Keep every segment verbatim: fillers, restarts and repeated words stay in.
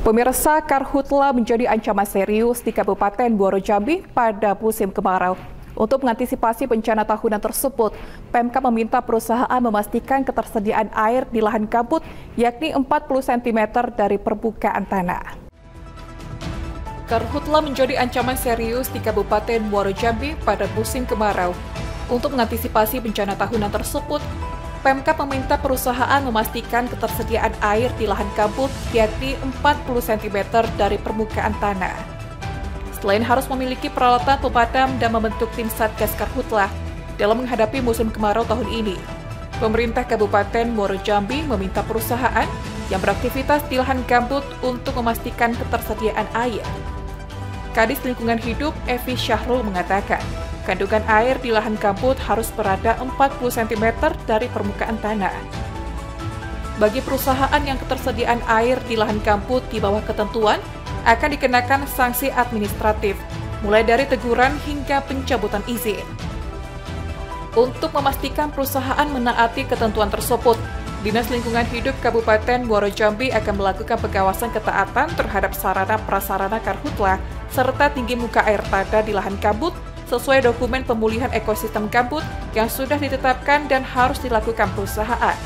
Pemirsa, karhutla menjadi ancaman serius di Kabupaten Muaro Jambi pada musim kemarau. Untuk mengantisipasi bencana tahunan tersebut, Pemkab meminta perusahaan memastikan ketersediaan air di lahan gambut, yakni empat puluh sentimeter dari permukaan tanah. Karhutla menjadi ancaman serius di Kabupaten Muaro Jambi pada musim kemarau. Untuk mengantisipasi bencana tahunan tersebut, Pemkab meminta perusahaan memastikan ketersediaan air di lahan gambut, yakni empat puluh sentimeter dari permukaan tanah. Selain harus memiliki peralatan pemadam dan membentuk tim Satgas Karhutla dalam menghadapi musim kemarau tahun ini, pemerintah Kabupaten Muaro Jambi meminta perusahaan yang beraktivitas di lahan gambut untuk memastikan ketersediaan air. Kadis Lingkungan Hidup Evi Syahrul mengatakan, kandungan air di lahan gambut harus berada empat puluh sentimeter dari permukaan tanah. Bagi perusahaan yang ketersediaan air di lahan gambut di bawah ketentuan, akan dikenakan sanksi administratif, mulai dari teguran hingga pencabutan izin. Untuk memastikan perusahaan menaati ketentuan tersebut, Dinas Lingkungan Hidup Kabupaten Muaro Jambi akan melakukan pengawasan ketaatan terhadap sarana prasarana karhutla serta tinggi muka air tanah di lahan gambut sesuai dokumen pemulihan ekosistem gambut yang sudah ditetapkan dan harus dilakukan perusahaan.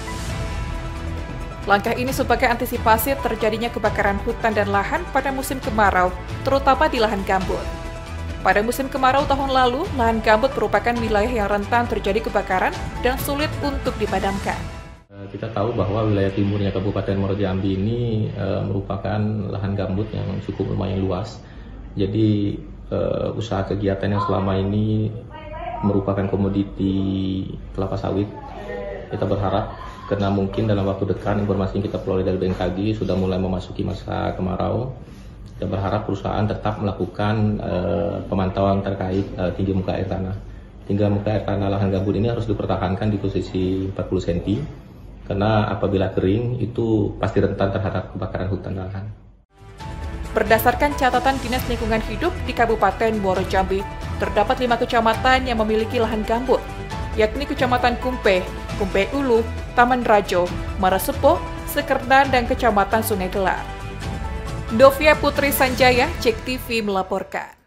Langkah ini sebagai antisipasi terjadinya kebakaran hutan dan lahan pada musim kemarau, terutama di lahan gambut. Pada musim kemarau tahun lalu, lahan gambut merupakan wilayah yang rentan terjadi kebakaran dan sulit untuk dipadamkan. Kita tahu bahwa wilayah timurnya Kabupaten Muaro Jambi ini e, merupakan lahan gambut yang cukup lumayan luas. Jadi e, usaha kegiatan yang selama ini merupakan komoditi kelapa sawit. Kita berharap karena mungkin dalam waktu dekat informasi yang kita peroleh dari B M K G sudah mulai memasuki masa kemarau. Kita berharap perusahaan tetap melakukan e, pemantauan terkait e, tinggi muka air tanah. Tinggi muka air tanah lahan gambut ini harus dipertahankan di posisi empat puluh sentimeter. Karena apabila kering, itu pasti rentan terhadap kebakaran hutan dan lahan. Berdasarkan catatan Dinas Lingkungan Hidup di Kabupaten Muaro Jambi, terdapat lima kecamatan yang memiliki lahan gambut, yakni Kecamatan Kumpe, Kumpe Ulu, Taman Rajo, Marasepo, Sekerdan, dan Kecamatan Sungai Gelar. Dovia Putri Sanjaya, Cek T V melaporkan.